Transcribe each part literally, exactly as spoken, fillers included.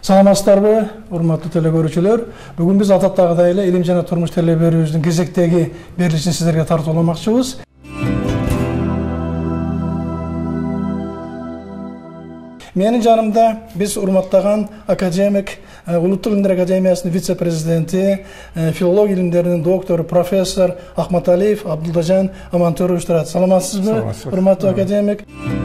Саламатсыздарбы, урматтуу телекөрүүчүлөр. Бүгүн биз адаттагыдай эле илим жана турмуш телеберүүбүздүн кезектеги берилишин сиздерге тартууламакчыбыз. Менин жанымда биз урматтаган академик, Улуттук илимдер академиясынын вице-президенти, филология илимдеринин доктору, профессор Ахматалиев Абдулдажан Амантурович турат. Саламатсызбы, урматтуу академик?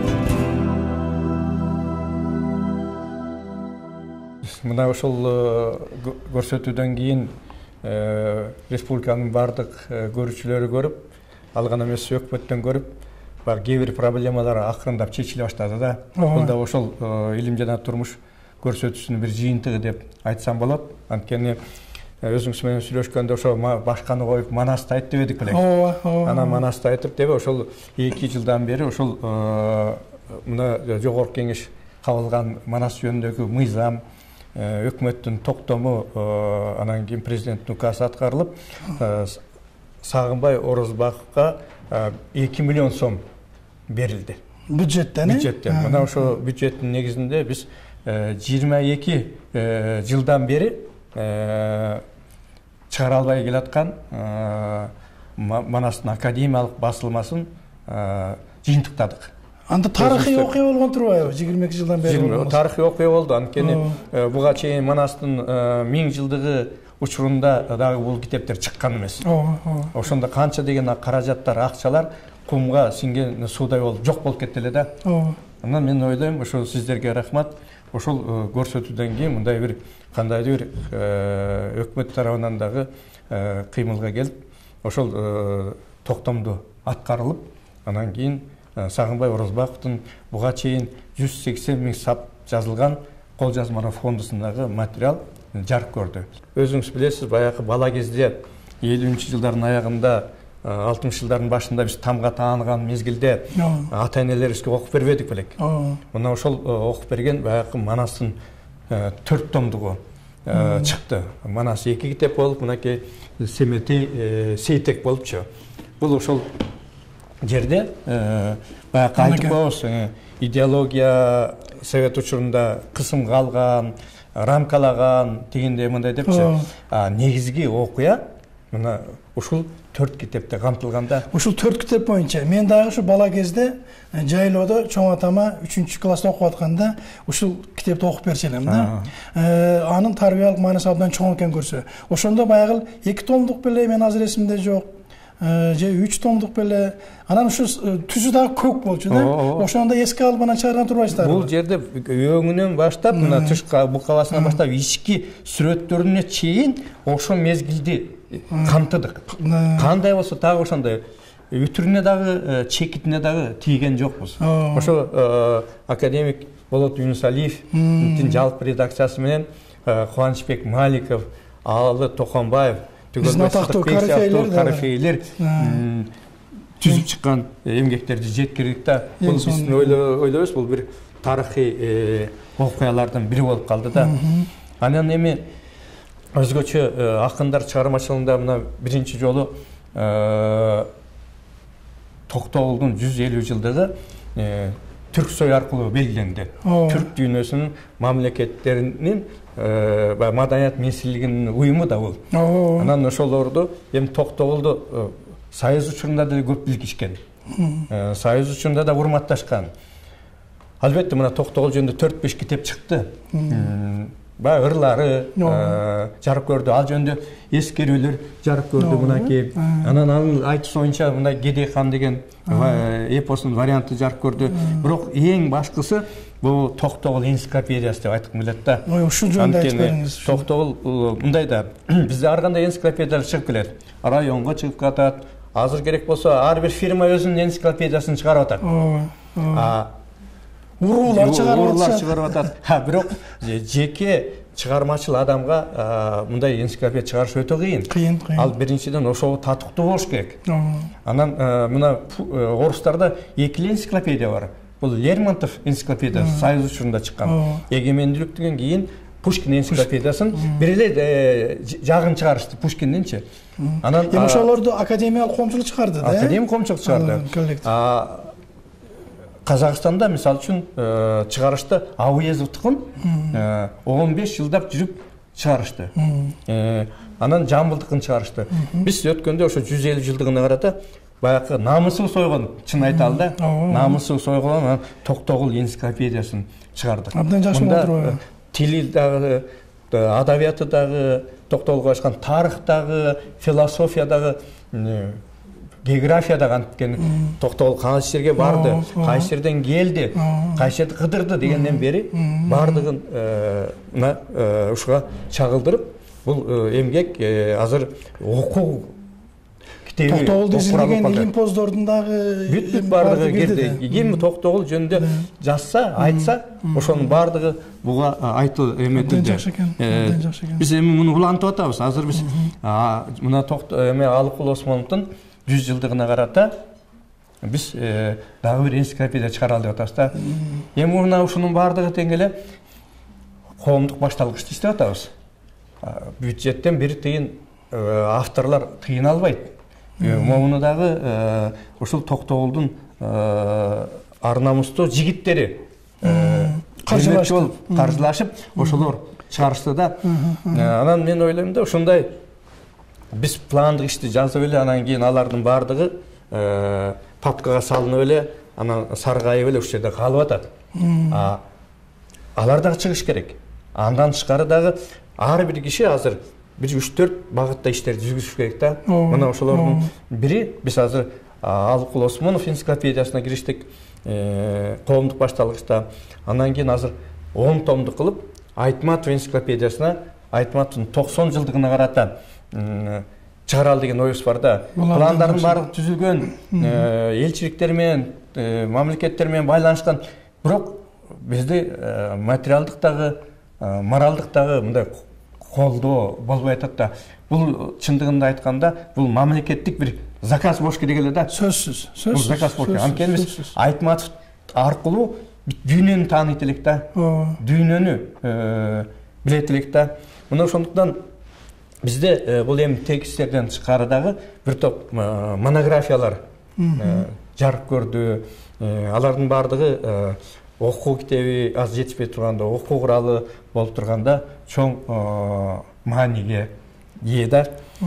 Мына ошол көрсөтүүдөн кийин республиканын бардык көрүүчүлөрү көрүп, ал гана эмес өкмөттөн көрүп, бар кээ бир проблемалар акырындап чечиле баштады да. Бул да ошол илим жана турмуш көрсөтүүсүнүн бир жыйынтыгы деп айтсам болот. Анткени өзүңүз менен сүйлөшкөндө ошо башканы коюп Манасты айт деп эдик беле. Анан Манасты айтып деп ошол эки жылдан бери ошол мына жогорку кеңеш кабылган Манас жөнүндөгү мыйзам, өкмөттүн токтому, анан кийин президенттин указы аткарылып, Сагынбай Орозбаевга эки миллион сом берилди. Бюджеттен? Бюджеттен. Мына ошо бюджеттин негизинде биз жыйырма эки жылдан бери чыгара албай келаткан Манастын академиялык басылмасын жыйынтыктадык. Анда тарыхый окуя болгон турбайбы? жыйырма эки жылдан бери. Тарыхый окуя болду. Анткени буга чейин Манастын миң жылдыгы учурунда дагы бул китептер чыккан эмес. Ошондо канча деген каражаттар, акчалар кумга сиңген суудай болуп жок болуп кетти эле да. Анан мен ойлойм, ошол сиздерге рахмат. Ошол көрсөтүүдөн кийин мындай бир кандайдыр бир өкмөт тарабынан дагы кыймылга келип, ошол токтомду аткарылып, анан кийин Сагынбай Орозбаевдин буга чейин жүз сексен миң сап жазылган кол жазмалар фондусундагы материал жарык көрдү. Өзүңүз билесиз, баягы бала кезде элүүнчү жылдардын аягында, алтымыш жылдардын башында биз тамга тааныган мезгилде ата энелерибизге окуп бербедик белек. Мына ошол окуп берген баягы Манастын төрт томдугу чыкты. Манас эки китеп болуп, мынакей Семетей Сейтек болупчу. Бул ошол жерде баягы айтып коебуз, идеология совет учурунда кысымга алган, рамкалаган дегенде мындай депчи, негизги окуя мына ушул төрт китепте камтылганда. Ушул төрт китеп боюнча мен дагы ушу бала кезде жайлоодо чоң атама үчүнчү класста окуп атканда ушул китепти окуп берчү элем да. Анын тарбиялык мааниси абдан чоң экен көрсө. Ошондо баягы эки томдук беле, мен азыр эсимде жок. Же үч томдук беле. Анан ушу түзү дагы көк болчу да. Ошондо эске алып анан чыгарган турбайсыздарбы? Бул жерде өңүнөн баштап, мына тышка букаласынан баштап ички сүрөттөрүнө чейин ошо мезгилди камтыдык. Кандай болсо дагы ошондой үтүрүнө дагы, чекитине дагы тийген жокпуз. Ошо академик Болот Юнусалиевдин жалпы редакциясы менен Кубанычбек Маликов, Алы Токонбаев, биздин атактуу Карифейлер түзүп чыккан эмгектерди жеткирдик да. Бул биздин ойлойбуз, бул бир тарыхый окуялардын бири болуп калды да. Анан эми өзгөчө акындар чыгармачылыгында мына биринчи жолу Токтогулдун жүз элүү жылдыгы Түрксой аркылуу белгиленди. Түрк дүйнөсүнүн мамлекеттеринин маданият министрлигинин уюму да бул. Анан ошолорду эми Токтогулду Союз учурунда да көп билгишкен. Союз учурунда да урматташкан. Албетте мына Токтогул жөнүндө төрт беш китеп чыкты. Баягы ырлары жарык көрдү, ал жөнүндө эскерүүлөр жарык көрдү мынакей. Анан анын айтуусунча мындай Гедей хан деген эпосунун варианты жарык көрдү. Бирок эң башкысы бул Токтогул энциклопедиясы деп айткым келет да. Ушул жөнүндө айтып бериңиз. Токтогул мындай да, бизде ар кандай энциклопедиялар чыгып келет. Районго чыгып катат. Азыр керек болсо ар бир фирма өзүнүн энциклопедиясын чыгарып атат. Уруулар чыгарып атат. Бирок жеке чыгармачыл адамга мындай энциклопедия чыгарыш өтө кыйын. Кыйын, кыйын. Ал биринчиден ошого татыктуу болуш керек. Анан мына орустарда эки энциклопедия бар. Бул Лермонтов энциклопедиясы Союз учурунда чыккан. Эгемендүүлүктөн кийин Пушкин энциклопедиясын бир эле жагын чыгарышты Пушкиндинчи. Анан ошолорду академиялык коомчулук чыгарды да. Академик коомчулук чыгарды. Қазақстанда мисалы үчүн чыгарышты Ауезовдукун он беш жылдап жүрүп чыгарышты. Анан Жамбылдыкын чыгарышты. Биз өткөндө ошо жүз элүү жылдыгына карата баягы намысыбы сойгон, чын айталы да, намысыбы сойгон Токтогул энциклопедиясын чыгардык. Абдан жакшы болуптур. Тили дагы, адабияты дагы, Токтогулга башкан тарых дагы, философия дагы, география дагы анткен Токтогул кайсы жерге барды, кайсы жерден келди, кайсы жерди кыдырды дегенден бери бардыгын ушуга чагылдырып, бул эмгек азыр окуу Токтогул изилген илимпоздордун дагы бүт бардыгы кирди. Ким Токтогул жөнүндө жазса, айтса, ошонун бардыгы буга айтыл эметилди. Жакшы экен, абдан жакшы экен. Биз эми муну улантып атабыз. Азыр биз мына эме Алыкул Осмоновдун жүз жылдыгына карата биз дагы бир энциклопедия чыгаралы деп атабыз да. Эми мына ушунун бардыгы тең эле коомдук башталгычты иштеп атабыз. Бюджеттен бир тыйын авторлор кыйналбайт. Муну дагы ушул Токтогулдун ар намустуу жигиттери каржылашып, каржылашып, ошолор чыгарышты да. Анан мен ойлойм да, ушундай биз пландык ишти жазып эле, анан кийин алардын бардыгы папкага салынып эле, анан саргайып эле ушул жерде калып атат. Алар дагы чыгыш керек. Андан тышкары дагы ар бир киши азыр бир үч төрт багытта иштерди жүргүзүш керек да. Мына ошолордун бири биз азыр Алыкул Осмонов энциклопедиясына кириштик, коомдук башталгычта. Андан кийин азыр он томдук кылып Айтматов энциклопедиясына Айтматовдун токсон жылдыгына карата чыгаралы деген оюбуз бар да. Пландардын баары түзүлгөн, элчиликтер менен, мамлекеттер менен байланышкан, бирок бизде материалдык дагы, моралдык дагы мындай колдоо болбой атат да. Бул чындыгында айтканда, бул мамлекеттик бир заказ болуш керек эле да. Сөзсүз, сөзсүз. Бул заказ болуш керек. Анткени биз Айтматов аркылуу дүйнөнү тааныйт элек да. Дүйнөнү билет элек да. Мына ошондуктан бизде бул эми тексттерден тышкары дагы бир топ монографиялар жарык көрдү. Алардын бардыгы окуу китеби аз жетишпей турганда, окуу куралы болуп турганда чоң мааниге ээ да.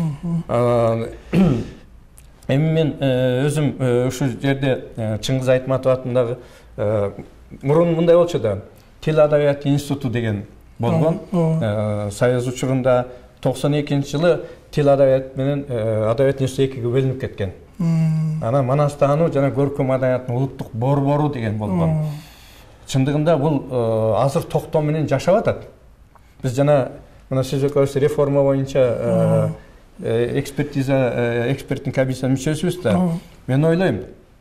Эми мен өзүм ушул жерде Чыңгыз Айтматов атындагы мурун мындай болчу да, Тил адабият институту деген болгон. Союз учурунда токсон экинчи жылы Тил адабият менен Адабият институту экиге бөлүнүп кеткен. Анан Манастануу жана көркөм адабияттын улуттук борбору деген болгон. Чындыгында бул азыр токтом менен жашап атат. Биз жана мына сиз экөөбүз реформа боюнча экспертиза, эксперттин комиссиясынын мүчөсүбүз да. Мен ойлойм,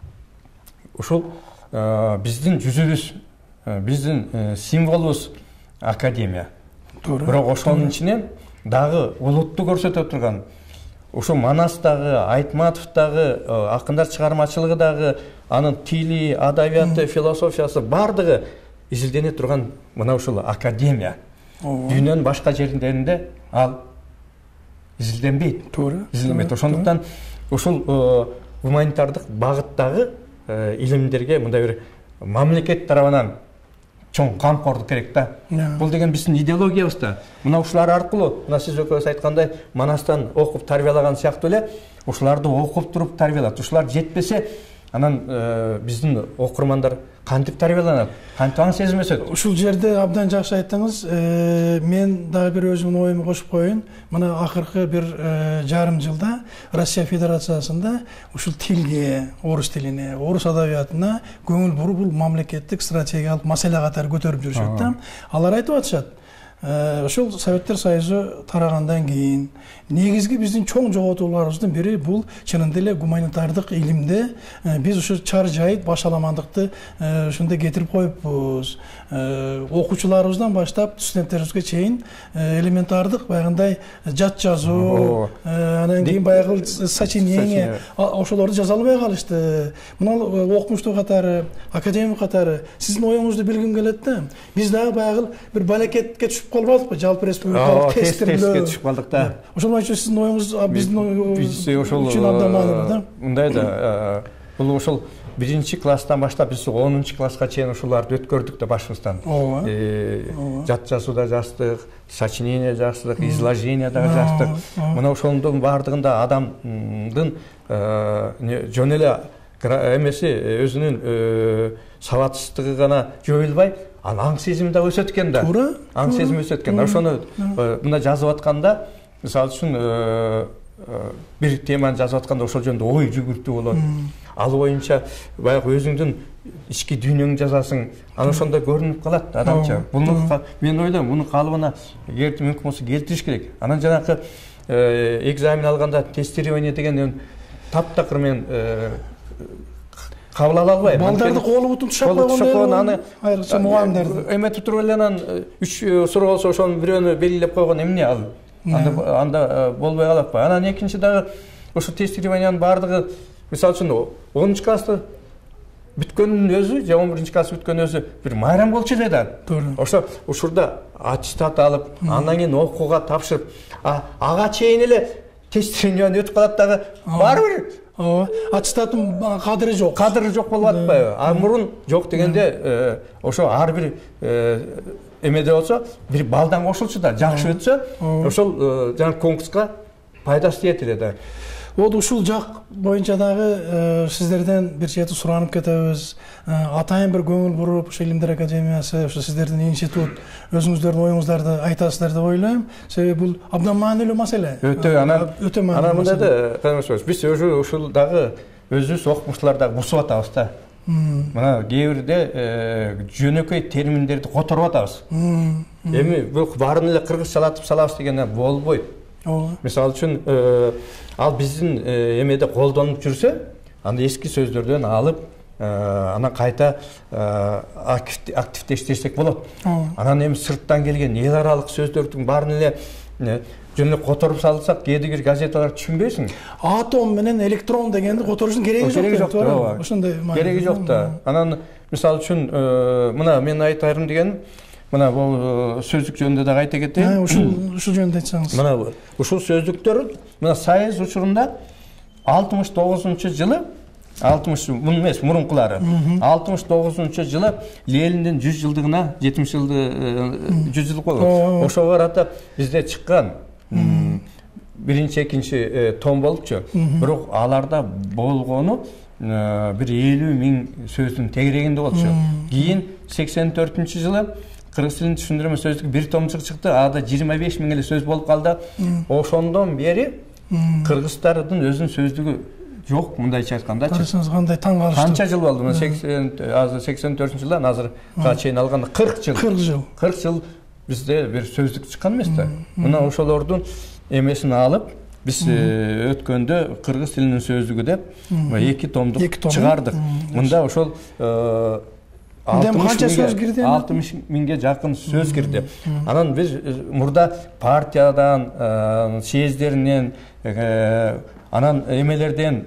ушул биздин жүзүбүз, биздин символубуз академия. Бирок ошонун ичинен дагы улутту көрсөтө турган, ошо Манастагы, Айтматовдагы, акындар чыгармачылыгы дагы, анын тили, адабияты, философиясы бардыгы изилдене турган мына ушул академия. Дүйнөнүн башка жерлеринде ал изилденбейт. Туура. Изилденбейт. Ошондуктан ушул гуманитардык багыттагы илимдерге мындай бир мамлекет тарабынан чоң камкордук керек да. Бул деген биздин идеологиябыз да. Мына ушулар аркылуу, мына сиз экөөбүз айткандай, Манастан окуп тарбиялаган сыяктуу эле, ушуларды окуп туруп тарбиялат. Ушулар жетпесе, анан биздин окурмандар кантип тарбияланат, кантип аң сезим өсөт. Ушул жерде абдан жакшы айттыңыз. Мен дагы бир өзүмдүн оюмду кошуп коеюн. Мына акыркы бир жарым жылда Россия Федерациясында ушул тилге, орус тилине, орус адабиятына көңүл буруп, бул мамлекеттик стратегиялык маселе катары көтөрүп жүрүшөт да. Алар айтып атышат. Ошол Советтер Союзу тарагандан кийин негизги биздин чоң жоготууларыбыздын бири бул чынында эле гуманитардык илимде биз ушу чар жайыт башаламандыкты ушунда кетирип коюпбуз. Окуучуларыбыздан баштап студенттерибизге чейин элементардык баягындай жат жазуу, анан кийин баягы сочинение ошолорду жаза албай калышты. Мына окумуштуу катары, академик катары сиздин оюңузду билгим келет да. Биз дагы баягы бир балекетке түшүп калбадыкпы? Жалпы республикалык тестирге түшүп калдык да. Ошол үчүн сиздин оюңуз биздин үчүн абдан маанилүү да. Мындай да, бул ошол биринчи класстан баштап биз онунчу класска чейин ушуларды өткөрдүк да башыбыздан. Жат жазууда жаздык, сочинение жаздык, изложение дагы жаздык. Мына ошондун баардыгында адамдын жөн эле эмеси өзүнүн сабатсыздыгы гана жоюлбай, аң сезими да өсөт экен да. Туура. Аң сезими өсөт экен. Ошону мына жазып атканда, мисалы үчүн бир теманы жазып атканда ошол жөнүндө ой жүгүртүү болот. Ал боюнча баягы өзүңдүн ички дүйнөңдү жазасың. Ана ошондо көрүнүп калат адамча. Буну мен ойлойм, муну калыбына эгерде мүмкүн болсо келтириш керек. Анан жанакы экзамен алганда тестирование деген таптакыр мен кабыл ала албайм. Балдарды колу бутун тушап койгон, аны айрыкча мугалимдерди. Эметип туруп эле анан үч суроо болсо ошонун бирөөнү белгилеп койгон эмне ал? Анда анда болбой калат ба? Анан экинчи дагы ошо тестированиянын баардыгы, мисалы үчүн онунчу класты бүткөндүн өзү, же он биринчи класс бүткөн өзү бир майрам болчу эле да. Ошо ушурда аттестат алып, андан кийин окууга тапшырып, ага чейин эле тестированияны өтүп калат дагы баары бир ооба, аттестаттын кадыры жок. Кадыры жок болуп атпайбы? А мурун жок дегенде ошо ар бир эмеде болсо, бир балдан кошулчу да, жакшы өтсө, ошол жана конкурска пайдасы тиет эле да. Вот ушул жак боюнча дагы сиздерден бир чети суранып кетебиз. Атайын бир көңүл буруп, ошо Илимдер академиясы, ошо сиздердин институт өзүңүздөрдүн оюңуздарды айтасыздар деп ойлойм. Себеби бул абдан маанилүү маселе. Өтө анан өтө маанилүү. Анан мындай да, караңызчы, биз өзү ушул дагы өзүбүз окумуштуулар дагы бусуп атабыз да. Мына кээ бирде жөнөкөй терминдерди которуп атабыз. Эми бул баарын эле кыргызчалатып салабыз дегенде болбойт. Мисалы үчүн ал биздин эмеде колдонуп жүрсө, анда эски сөздөрдөн алып, анан кайта активдештирсек болот. Анан эми сырттан келген эл аралык сөздөрдүн баарын эле жөн эле которуп салсак, кээде бир газеталар түшүнбөйсүң. Атом менен электрон дегенди которуштун кереги жок. Кереги жок, туура. Ошондой кереги жок да. Анан мисалы үчүн мына мен айтарым деген, мына бул сөздүк жөнүндө да айта кетейин. Ушул ушул жөнүндө айтсаңыз. Мына ушул сөздүктөр мына Союз учурунда алтымыш тогузунчу жылы, алтымыш мун эмес, мурункулары. алтымыш тогузунчу жылы Лениндин жүз жылдыгына, жетимиш жылды жүз жылдык болот. Ошого карата бизде чыккан биринчи, экинчи том болупчу. Бирок аларда болгону бир элүү миң сөздүн тегерегинде болчу. Кийин сексен төртүнчү жылы кыргыз тилин түшүндүрмө сөздүк бир томчук чыкты. Ада жыйырма беш миң эле сөз болуп калды. Ошондон бери кыргыздардын өзүнүн сөздүгү жок, мындайча айткандачы. Карасаңыз кандай таң калыштуу. Канча жыл болду? Азыр сексен төртүнчү жылдан азырга чейин алганда кырк жыл. кырк жыл. кырк жыл бизде бир сөздүк чыккан эмес да. Мына ошолордун эмесин алып, биз өткөндө кыргыз тилинин сөздүгү деп эки томдук чыгардык. Мында ошол алтымыш миңге жакын сөз кирди. Анан биз мурда партиядан, съездеринен, анан эмелерден,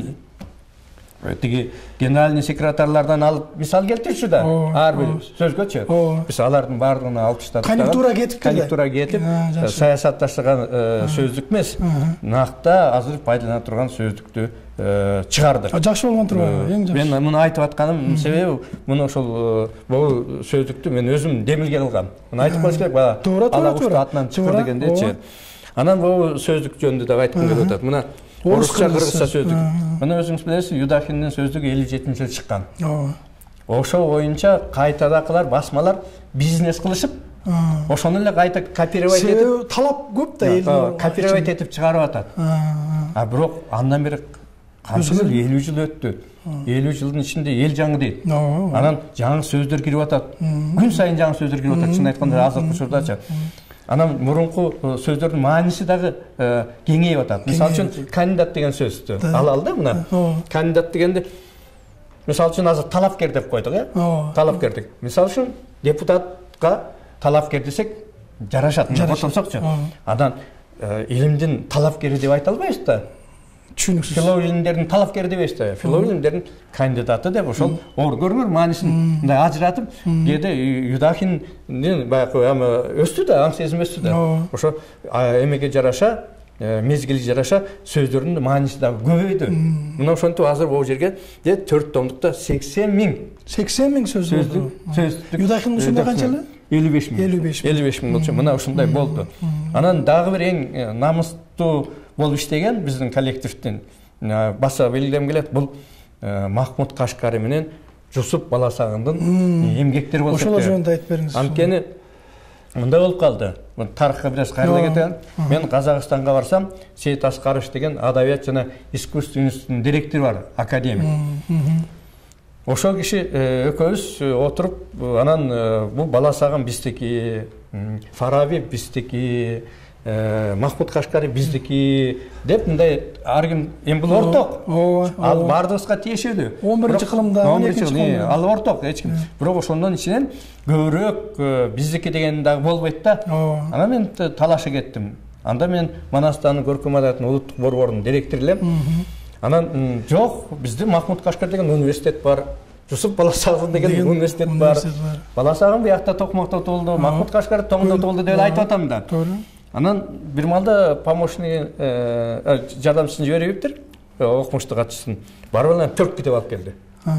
тиги генеральный секретарлардан алып мисал келтирчү да, ар бир сөзгөчү. Биз алардын баардыгын алып таштадык. Конъюнктура кетип келди. Конъюнктура кетип, саясатташтырган сөздүк эмес, накта азыр пайдалана турган сөздүктү чыгардык. Жакшы болгон турбайбы? Эң жакшы. Мен муну айтып атканым себеби муну ошол бул сөздүктү мен өзүм демилге кылгам. Муну айтып коюш керек, баа алакушта атынан чыкыр дегендечи. Анан бул сөздүк жөнүндө да айткым келип атат. Мына орусча, кыргызча сөздүк. Мына өзүңүз билесиз, Юдахиндин сөздүгү элүү жетинчи жылы чыккан. Ошол боюнча кайтадакылар, басмалар бизнес кылышып, ошону эле кайта копировать этип, талап көп да эл копировать этип чыгарып атат. А бирок андан бери канча жыл, элүү жыл өттү. элүү жылдын ичинде эл жаңы дейт. Анан жаңы сөздөр кирип атат. Күн сайын жаңы сөздөр кирип атат, чын айтканда азыркы учурдачы. Анан мурунку сөздөрдүн мааниси дагы кеңейип атат. Мисалы үчүн кандидат деген сөздү алалы да мына. Кандидат дегенде мисалы үчүн азыр талапкер деп койдук, э? Талапкер деп. Мисалы үчүн депутатка талапкер десек жарашат, отурсокчу. Анан илимдин талапкери деп айта албайбыз да. Түшүнүксүз. Филолог илимдердин талапкери дебейбиз да. Филолог илимдердин кандидаты деп ошол ор көргөр маанисин мындай ажыратып, кээде Юдахиндин баягы эми өстү да, аң сезим өстү да. Ошо эмеге жараша мезгили жараша сөздөрдүн мааниси дагы көбөйдү. Мына ошентип азыр бул жерге төрт томдукта сексен миң сексен миң сөздүк. Сөздүк. Юдахин ушунда канча эле? элүү беш миң. элүү беш миң болчу. Мына ушундай болду. Анан дагы бир эң намыстуу болуп иштеген биздин коллективдин баса белгилем келет. Бул Махмуд Кашкари менен Жусуп Баласагындын эмгектери болуп кетти. Ошол жөнүндө айтып бериңиз. Анткени мындай болуп калды. Тарыхка бираз кайрыла кетем. Мен Казакстанга барсам, Сейит Аскарович деген адабият жана искусство институтунун директору бар, академик. Ошол киши экөөбүз отуруп, анан бул Баласагын биздики, Фараби биздики, Махмуд Кашкари биздики деп мындай ар ким эми бул орток. Ал бардыгыбызга тиешелүү. он биринчи кылымда, он экинчи кылымда ал орток эч ким. Бирок ошондон ичинен көбүрөөк биздики деген дагы болбойт да. Анан мен талаша кеттим. Анда мен Манастанын көркөм адабияттын улуттук борборунун директору элем. Анан жок, бизде Махмуд Кашкари деген университет бар. Жусуп Баласагын деген университет бар. Баласагын биякта Токмокто толду, Махмуд Кашкари Тоңдо толду деп айтып атам да. Анан бир малда помощник жардамчысын жибериптир, окумуштук катчысын. Барып анан төрт китеп алып келди.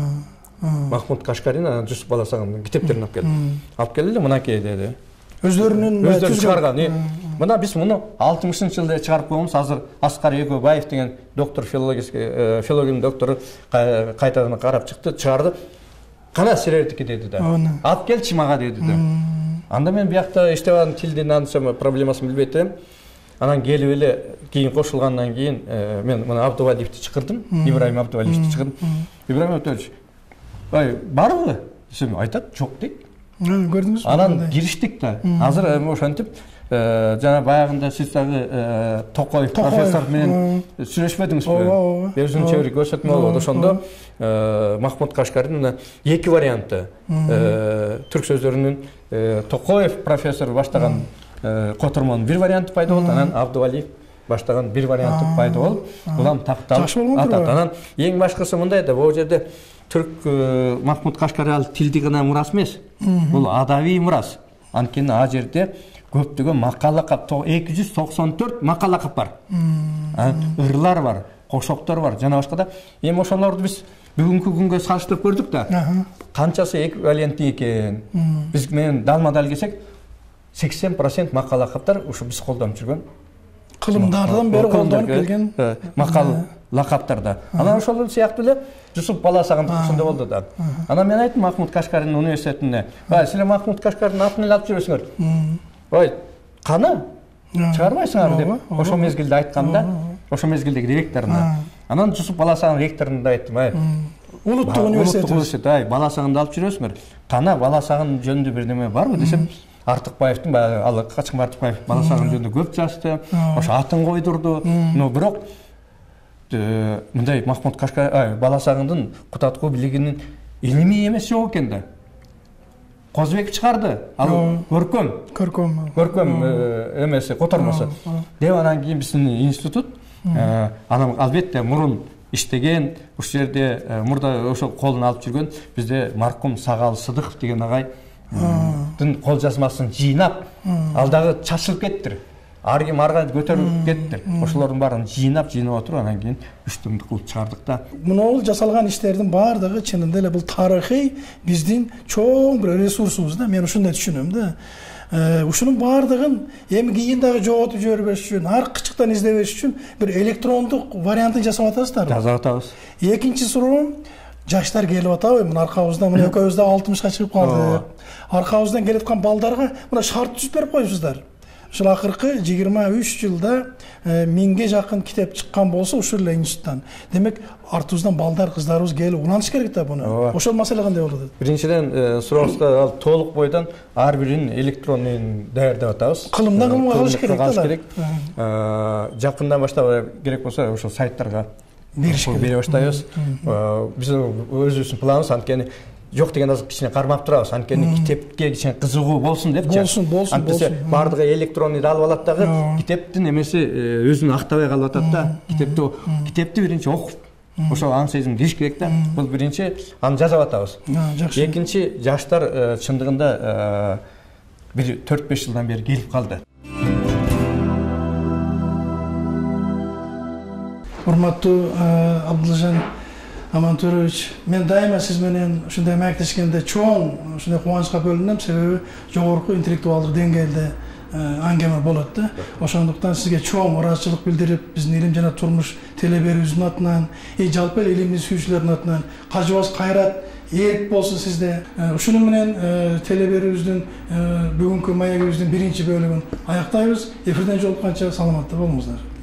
Махмуд Кашкарин анан Жусуп Баласагындын китептерин алып келди. Алып келди, мынакей деди. Өздөрүнүн өздөрү чыгарган. Мына биз муну алтымышынчы жылда чыгарып койгонбуз. Азыр Аскар Экөбаев деген доктор филология филологиянын доктору кайтадан карап чыкты, чыгарды. Кана силердики деди да. Алып келчи мага деди да. Анда мен биякта иштеп аткан тилдин анча проблемасын билбейт элем. Анан келип эле кийин кошулгандан кийин мен мына Абдувалиевди чакырдым, Ибраим Абдувалиевди чакырдым. Ибраим Абдувалиевич, ай барбы? Десем айтат, жок дейт. Көрдүңүзбү? Анан кириштик да. Азыр эми ошентип жана баягында сиз дагы Токоев профессор менен сүйлөшпөдүңүзбү? Өзүнүн чебери көрсөтмө болду. Ошондо Махмуд Кашкаринин эки варианты түрк сөздөрүнүн Токоев профессор баштаган котормонун бир варианты пайда болду, анан Абдувалиев баштаган бир варианты пайда болуп, улам такталып атат. Анан эң башкысы мындай да, бул жерде түрк Махмуд Кашкари ал тилди гана мурас эмес, бул адабий мурас. Анткени а жерде көптөгөн макала кап эки жүз токсон төрт макала кап бар. Ырлар бар, кошоктор бар, жана башка да. Эми ошолорду биз бүгүнкү күнгө салыштырып көрдүк да. Канчасы эквивалентти экен. Биз менен далма-дал келсек, сексен процент макала каптар ушу биз колдонуп жүргөн кылымдардан бери колдонуп келген макал лакаптарда. Анан ошол сыяктуу эле Жусуп Баласагын ушундай болду да. Анан мен айттым Махмуд Кашкаринин университетине, "Ай, силер Махмуд Кашкаринин атын эле алып жүрөсүңөр. Ой, каны? Чыгарбайсыңар" деп ошол мезгилде айтканда, ошол мезгилдеги директоруна. Анан Жусуп Баласагын ректоруна айттым, "Ай, улуттук университет, ай, Баласагынды алып жүрөсүңөр. Кана Баласагын жөнүндө бир неме барбы?" десем, Артыкбаевдин баягы ал Качкын Артыкбаев Баласагын жөнүндө көп жазды. Ошо атын койдурду. Но бирок мындай Махмуд Кашкари, ай, Баласагындын кутаткуу билигинин илимий эмес жок экен да. Козбек чыгарды. Ал көркөм, көркөм, көркөм эмеси, котормосу. Деп анан кийин биздин институт, анан албетте мурун иштеген, ушул жерде мурда ошо колун алып жүргөн бизде маркум Сагал Сыдыков деген агай дин кол жазмасын жыйнап, ал дагы чачылып кеттир. Ар ким арга көтөрүлүп кеттир. Ошолордун баарын жыйнап, жыйнап отуруп анан кийин үч томдук кылып чыгардык да. Мунул жасалган иштердин баардыгы чынында эле бул тарыхый биздин чоң бир ресурсубуз да. Мен ушундай түшүнөм да. Ушунун баардыгын эми кийин дагы жоготуп жибербеш үчүн, ар кычыктан издебеш үчүн бир электрондук вариантын жасап атасыздар. Жасап атабыз. Экинчи суроом, жаштар келип атабы? Мына аркабызда мына экөөбүз да алтымышка чыгып калдык. Аркабыздан келип аткан балдарга мына шарт түзүп берип коюпсуздар. Ушул акыркы жыйырма үч жылда миңге жакын китеп чыккан болсо ушул эле институттан. Демек артыбыздан балдар, кыздарыбыз келип уланыш керек да буну. Ошол маселе кандай болот? Биринчиден сурооско ал толук бойдон ар бирин электронун даярдап атабыз. Кылымдан кылымга кылыш керек да. Жакындан баштап керек болсо ошол сайттарга бере баштайбыз. Биз өзүбүздүн планыбыз анткени жок деген азыр кичине кармап турабыз. Анткени китепке кичине кызыгуу болсун депчи. Болсун, болсун, болсун. Бардыгы электронный алып алат дагы, китептин эмеси өзүн актабай калып атат да. Китепти китепти биринчи окуп, ошо аң сезим кириш керек да. Бул биринчи, аны жасап атабыз. Экинчи, жаштар чындыгында бир төрт беш жылдан бери келип калды. урматтуу Абдылжан Амантурович, мен дайыма сиз менен ушундай маектешкенде чоң ушундай кубанычка бөлүнөм, себеби жогорку интеллектуалдык деңгээлде аңгеме болот да. Ошондуктан сизге чоң ыраазычылык билдирип, биздин илим жана турмуш теле берүүбүздүн атынан, и жалпы эле илимди сүйүүчүлөрдүн атынан кажыбыз кайрат, ээрик болсун сизде. Ушуну менен теле берүүбүздүн бүгүнкү маегибиздин биринчи бөлүгүн аяктайбыз. Эфирден жолукканча саламатта болуңуздар.